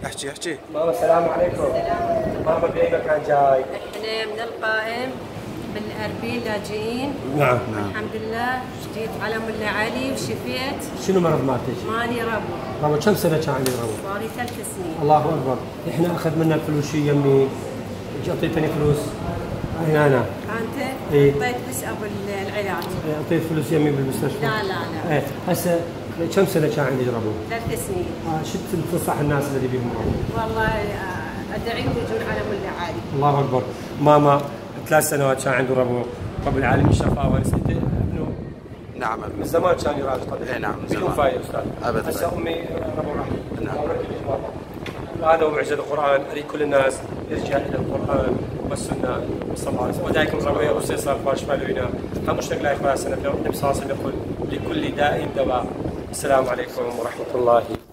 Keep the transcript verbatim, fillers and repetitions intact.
احكي احكي. ماما السلام عليكم. ماما بأي مكان جاي؟ احنا من القائم بالاربيل لاجئين. نعم نعم. الحمد لله جيت على ملا علي وشفيت. شنو مرض مالتك؟ مالي ربو. ربو كم سنة كان عندي ربو؟ صار لي ثلاث سنين. الله اكبر. احنا اخذ منا الفلوس شي يمي. اعطيتني فلوس. هنا انا. انت؟ إيه. اعطيت بس ابو العلاج. اعطيت فلوس يمي بالمستشفى. لا لا لا. ايه هسه كم سنة كان عندي ربو؟ ثلاث سنين. آه شو تنصح الناس اللي بيهم ربو؟ والله آه، ادعيهم يجون على ملا علي. الله اكبر. ماما ثلاث سنوات كان عنده ربو، رب العالمين شفاه ونسيت ابنه. نعم. من زمان كان يراجع طبيعي. اي نعم من بدون زمان. فايده استاذ. ابدا. هسه امي ربو راح. نعم. هذا هو معجزه القران، اريد كل الناس يرجع الى القران والسنه صلى الله عليه وسلم. ودائكم ربي وسيصل فاش مالوينا. هم مشتاق لا يخلى سنه النبي صلى الله عليه وسلم يقول لكل داء دواء. السلام عليكم ورحمه الله.